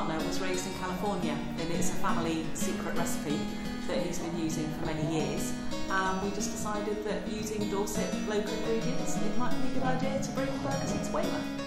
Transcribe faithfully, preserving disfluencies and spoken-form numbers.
partner was raised in California, and it's a family secret recipe that he's been using for many years. Um, we just decided that using Dorset local ingredients, it might be a good idea to bring burgers into Weymouth.